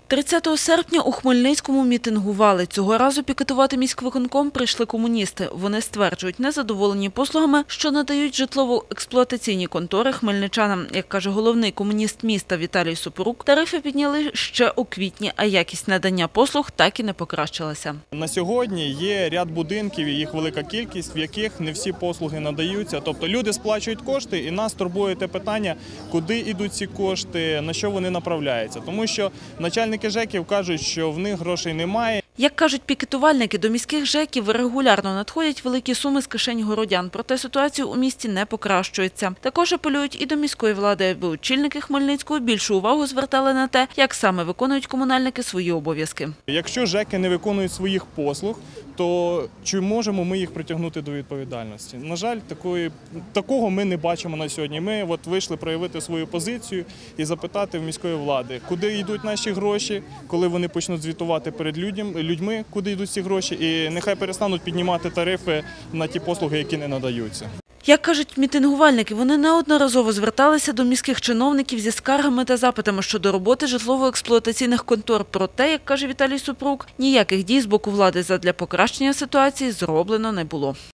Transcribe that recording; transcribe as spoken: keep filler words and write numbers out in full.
тридцятого серпня у Хмельницькому мітингували. Цього разу пікетувати міськвиконком прийшли комуністи. Вони стверджують, незадоволені послугами, що надають житлово-експлуатаційні контори хмельничанам. Як каже головний комуніст міста Віталій Супорук, тарифи підняли ще у квітні, а якість надання послуг так і не покращилася. На сьогодні є ряд будинків, їх велика кількість, в яких не всі послуги надаються. Тобто люди сплачують кошти, і нас турбує те питання, куди йдуть ці кошти, на що вони направляються. Тому що начальники ЖЕКів кажуть, що в них грошей немає. Як кажуть пікетувальники, до міських ЖЕКів регулярно надходять великі суми з кишень городян, проте ситуація у місті не покращується. Також апелюють і до міської влади, аби очільники Хмельницького більшу увагу звертали на те, як саме виконують комунальники свої обов'язки. Якщо ЖЕКи не виконують своїх послуг, то чи можемо ми їх притягнути до відповідальності? На жаль, такої, такого ми не бачимо на сьогодні. Ми от вийшли проявити свою позицію і запитати в міської влади, куди йдуть наші гроші, коли вони почнуть звітувати перед людьми, людьми, куди йдуть ці гроші, і нехай перестануть піднімати тарифи на ті послуги, які не надаються. Як кажуть мітингувальники, вони неодноразово зверталися до міських чиновників зі скаргами та запитами щодо роботи житлово-експлуатаційних контор. Проте, як каже Віталій Супорук, ніяких дій з боку влади задля покращення ситуації зроблено не було.